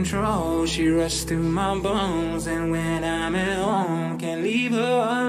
control. She rusts through my bones, and when I'm at home, can't leave her